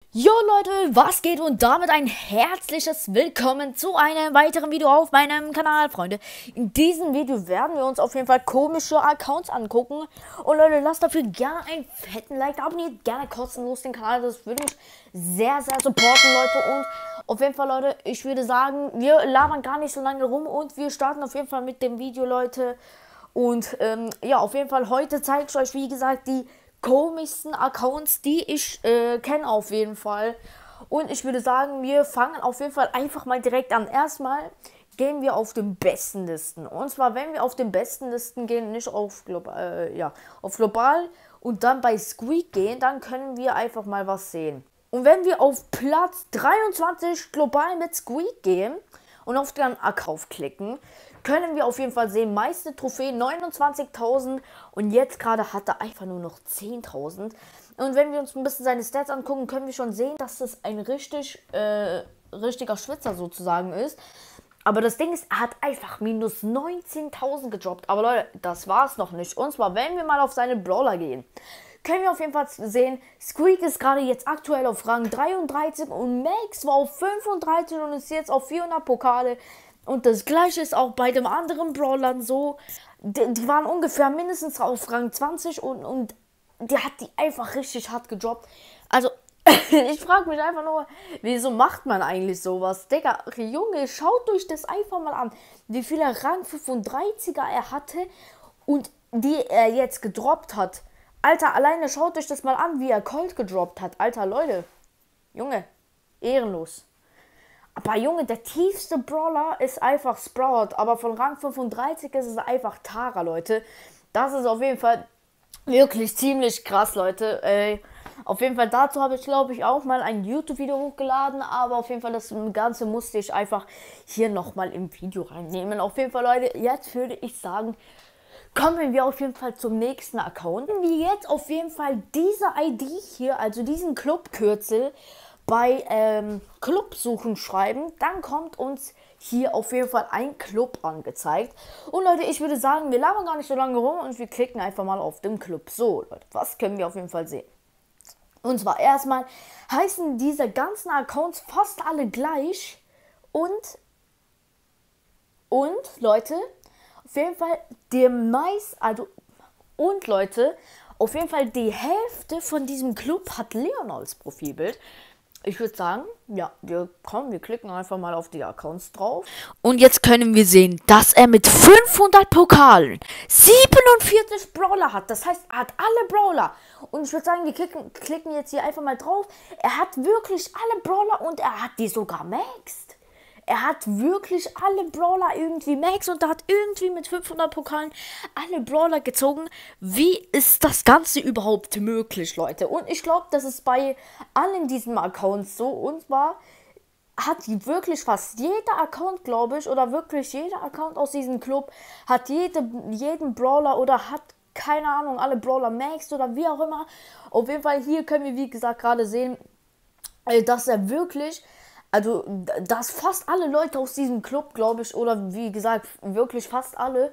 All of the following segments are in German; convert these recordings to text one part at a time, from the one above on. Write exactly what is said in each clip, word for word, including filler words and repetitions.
Jo Leute, was geht und damit ein herzliches Willkommen zu einem weiteren Video auf meinem Kanal, Freunde. In diesem Video werden wir uns auf jeden Fall komische Accounts angucken. Und Leute, lasst dafür gerne einen fetten Like da, abonniert gerne kostenlos den Kanal, das würde mich sehr, sehr supporten, Leute. Und auf jeden Fall, Leute, ich würde sagen, wir labern gar nicht so lange rum und wir starten auf jeden Fall mit dem Video, Leute. Und ähm, ja, auf jeden Fall, heute zeige ich euch, wie gesagt, die komischsten Accounts, die ich äh, kenne auf jeden Fall. Und ich würde sagen, wir fangen auf jeden Fall einfach mal direkt an. Erstmal gehen wir auf den besten Listen. Und zwar, wenn wir auf den besten Listen gehen, nicht auf global, äh, ja, auf global und dann bei Squeak gehen, dann können wir einfach mal was sehen. Und wenn wir auf Platz dreiundzwanzig global mit Squeak gehen und auf den Account klicken, können wir auf jeden Fall sehen, meiste Trophäen neunundzwanzigtausend und jetzt gerade hat er einfach nur noch zehntausend. Und wenn wir uns ein bisschen seine Stats angucken, können wir schon sehen, dass das ein richtig, äh, richtiger Schwitzer sozusagen ist. Aber das Ding ist, er hat einfach minus neunzehntausend gedroppt. Aber Leute, das war es noch nicht. Und zwar, wenn wir mal auf seine Brawler gehen, können wir auf jeden Fall sehen, Squeak ist gerade jetzt aktuell auf Rang dreiunddreißig und Max war auf fünfunddreißig und ist jetzt auf vierhundert Pokale. Und das gleiche ist auch bei den anderen Brawlern so. Die, die waren ungefähr mindestens auf Rang zwanzig und, und die hat die einfach richtig hart gedroppt. Also, ich frage mich einfach nur, wieso macht man eigentlich sowas? Digga, Junge, schaut euch das einfach mal an. Wie viele Rang fünfunddreißiger er hatte und die er jetzt gedroppt hat. Alter, alleine schaut euch das mal an, wie er Colt gedroppt hat. Alter, Leute. Junge, ehrenlos. Aber Junge, der tiefste Brawler ist einfach Sprout. Aber von Rang fünfunddreißig ist es einfach Tara, Leute. Das ist auf jeden Fall wirklich ziemlich krass, Leute. Ey, auf jeden Fall dazu habe ich, glaube ich, auch mal ein YouTube-Video hochgeladen. Aber auf jeden Fall, das Ganze musste ich einfach hier nochmal im Video reinnehmen. Auf jeden Fall, Leute, jetzt würde ich sagen, kommen wir auf jeden Fall zum nächsten Account. Wie jetzt auf jeden Fall diese I D hier, also diesen Clubkürzel, bei ähm, Club suchen schreiben, dann kommt uns hier auf jeden Fall ein Club angezeigt. Und Leute, ich würde sagen, wir labern gar nicht so lange rum und wir klicken einfach mal auf den Club. So, Leute, was können wir auf jeden Fall sehen? Und zwar erstmal heißen diese ganzen Accounts fast alle gleich. Und, und, Leute, auf jeden Fall die meist, also, und Leute, auf jeden Fall die Hälfte von diesem Club hat Leon als Profilbild. Ich würde sagen, ja, wir kommen, wir klicken einfach mal auf die Accounts drauf. Und jetzt können wir sehen, dass er mit fünfhundert Pokalen siebenundvierzig Brawler hat. Das heißt, er hat alle Brawler. Und ich würde sagen, wir klicken, klicken jetzt hier einfach mal drauf. Er hat wirklich alle Brawler und er hat die sogar maxed. Er hat wirklich alle Brawler irgendwie max und er hat irgendwie mit fünfhundert Pokalen alle Brawler gezogen. Wie ist das Ganze überhaupt möglich, Leute? Und ich glaube, das ist bei allen diesen Accounts so. Und zwar hat wirklich fast jeder Account, glaube ich, oder wirklich jeder Account aus diesem Club, hat jede, jeden Brawler oder hat, keine Ahnung, alle Brawler max oder wie auch immer. Auf jeden Fall hier können wir, wie gesagt, gerade sehen, dass er wirklich... Also, dass fast alle Leute aus diesem Club, glaube ich, oder wie gesagt, wirklich fast alle,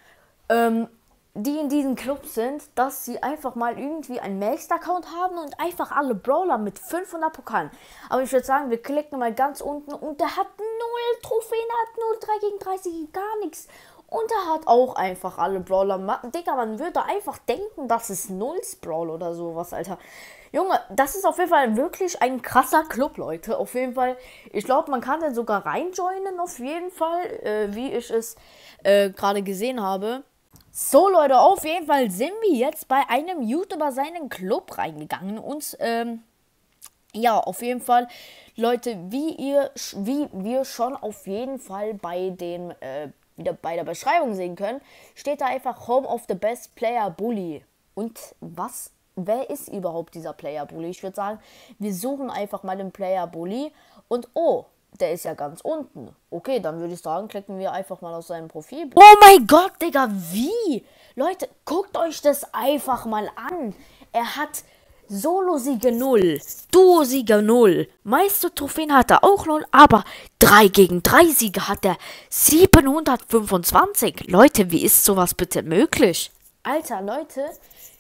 ähm, die in diesem Club sind, dass sie einfach mal irgendwie einen Maxed-Account haben und einfach alle Brawler mit fünfhundert Pokalen. Aber ich würde sagen, wir klicken mal ganz unten und der hat null Trophäen, er hat null, drei gegen dreißig, gar nichts. Und er hat auch einfach alle Brawler. Digga, man würde einfach denken, das ist Nulls Brawl oder sowas, Alter. Junge, das ist auf jeden Fall wirklich ein krasser Club, Leute. Auf jeden Fall, ich glaube, man kann den sogar reinjoinen, auf jeden Fall, äh, wie ich es äh, gerade gesehen habe. So, Leute, auf jeden Fall sind wir jetzt bei einem YouTuber seinen Club reingegangen. Und, ähm, ja, auf jeden Fall, Leute, wie ihr, wie wir schon auf jeden Fall bei den, äh, wieder bei der Beschreibung sehen können, steht da einfach Home of the Best Player Bully. Und was, wer ist überhaupt dieser Player Bully? Ich würde sagen, wir suchen einfach mal den Player Bully und oh, der ist ja ganz unten. Okay, dann würde ich sagen, klicken wir einfach mal auf sein Profil. Oh mein Gott, Digga, wie? Leute, guckt euch das einfach mal an. Er hat Solo-Siege null, Duo-Siege null, meiste Trophäen hat er auch null, aber drei gegen drei Siege hat er siebenhundertfünfundzwanzig. Leute, wie ist sowas bitte möglich? Alter, Leute,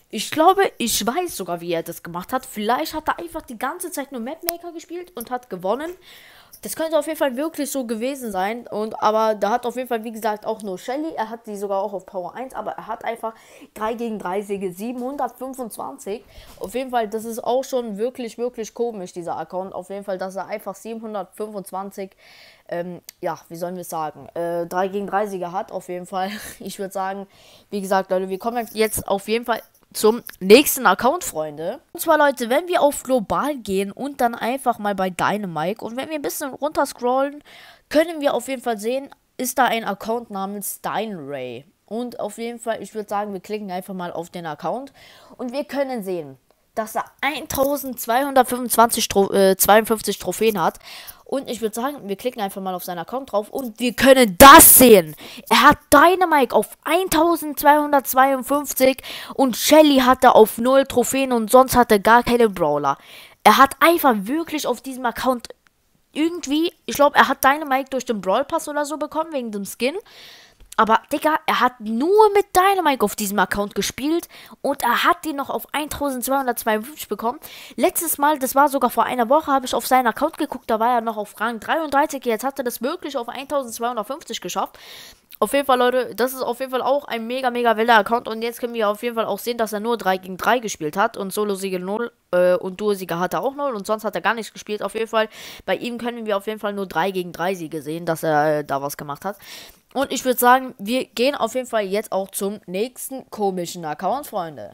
Ich glaube, ich weiß sogar, wie er das gemacht hat. Vielleicht hat er einfach die ganze Zeit nur Mapmaker gespielt und hat gewonnen. Das könnte auf jeden Fall wirklich so gewesen sein. Und aber da hat auf jeden Fall, wie gesagt, auch nur Shelly. Er hat die sogar auch auf Power eins, aber er hat einfach drei gegen drei Siege, siebenhundertfünfundzwanzig. Auf jeden Fall, das ist auch schon wirklich, wirklich komisch, dieser Account. Auf jeden Fall, dass er einfach siebenhundertfünfundzwanzig, ähm, ja, wie sollen wir es sagen, äh, drei gegen drei Siege hat, auf jeden Fall. Ich würde sagen, wie gesagt, Leute, wir kommen jetzt auf jeden Fall zum nächsten Account, Freunde. Und zwar, Leute, wenn wir auf Global gehen und dann einfach mal bei Dynamike und wenn wir ein bisschen runter scrollen, können wir auf jeden Fall sehen, ist da ein Account namens Dynray. Und auf jeden Fall, ich würde sagen, wir klicken einfach mal auf den Account und wir können sehen, dass er eintausendzweihundertfünfundzwanzig Tro äh, zweiundfünfzig Trophäen hat. Und ich würde sagen, wir klicken einfach mal auf seinen Account drauf und wir können das sehen. Er hat Dynamike auf eintausendzweihundertzweiundfünfzig und Shelly hatte auf null Trophäen und sonst hatte gar keine Brawler. Er hat einfach wirklich auf diesem Account irgendwie, ich glaube, er hat Dynamike durch den Brawl Pass oder so bekommen, wegen dem Skin. Aber, Digga, er hat nur mit Dynamike auf diesem Account gespielt und er hat die noch auf eintausendzweihundertzweiundfünfzig bekommen. Letztes Mal, das war sogar vor einer Woche, habe ich auf seinen Account geguckt, da war er noch auf Rang dreiunddreißig. Jetzt hat er das wirklich auf eintausendzweihundertfünfzig geschafft. Auf jeden Fall, Leute, das ist auf jeden Fall auch ein mega, mega wilder Account. Und jetzt können wir auf jeden Fall auch sehen, dass er nur drei gegen drei gespielt hat. Und Solo-Siege null äh, und Duo-Siege hat er auch null. Und sonst hat er gar nichts gespielt. Auf jeden Fall, bei ihm können wir auf jeden Fall nur drei gegen drei Siege sehen, dass er äh, da was gemacht hat. Und ich würde sagen, wir gehen auf jeden Fall jetzt auch zum nächsten komischen Account, Freunde.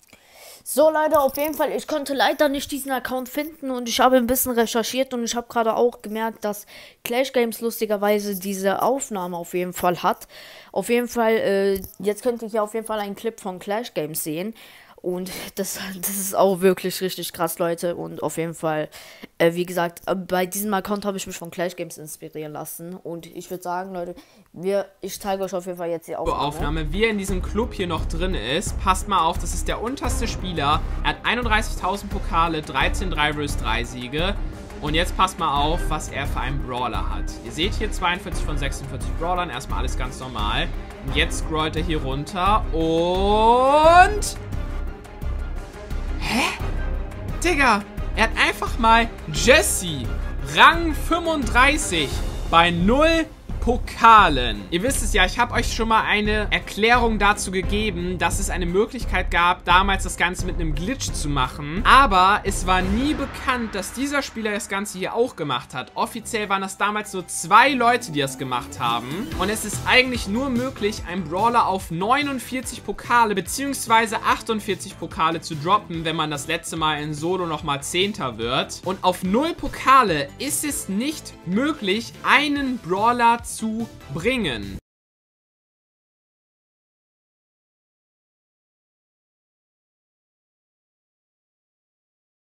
So, Leute, auf jeden Fall, ich konnte leider nicht diesen Account finden und ich habe ein bisschen recherchiert und ich habe gerade auch gemerkt, dass Clash Games lustigerweise diese Aufnahme auf jeden Fall hat. Auf jeden Fall, äh, jetzt könnt ihr hier auf jeden Fall einen Clip von Clash Games sehen. Und das, das ist auch wirklich richtig krass, Leute. Und auf jeden Fall, äh, wie gesagt, äh, bei diesem Account habe ich mich von Clash Games inspirieren lassen. Und ich würde sagen, Leute, wir, ich zeige euch auf jeden Fall jetzt die Aufnahme. Aufnahme, wie er in diesem Club hier noch drin ist. Passt mal auf, das ist der unterste Spieler. Er hat einunddreißigtausend Pokale, dreizehn drei versus drei Siege. Und jetzt passt mal auf, was er für einen Brawler hat. Ihr seht hier zweiundvierzig von sechsundvierzig Brawlern. Erstmal alles ganz normal. Und jetzt scrollt er hier runter und... Hä? Digga, er hat einfach mal Jesse, Rang fünfunddreißig, bei null Pokalen. Ihr wisst es ja, ich habe euch schon mal eine Erklärung dazu gegeben, dass es eine Möglichkeit gab, damals das Ganze mit einem Glitch zu machen. Aber es war nie bekannt, dass dieser Spieler das Ganze hier auch gemacht hat. Offiziell waren das damals nur zwei Leute, die das gemacht haben. Und es ist eigentlich nur möglich, einen Brawler auf neunundvierzig Pokale bzw. achtundvierzig Pokale zu droppen, wenn man das letzte Mal in Solo nochmal Zehnter wird. Und auf null Pokale ist es nicht möglich, einen Brawler zu zu bringen.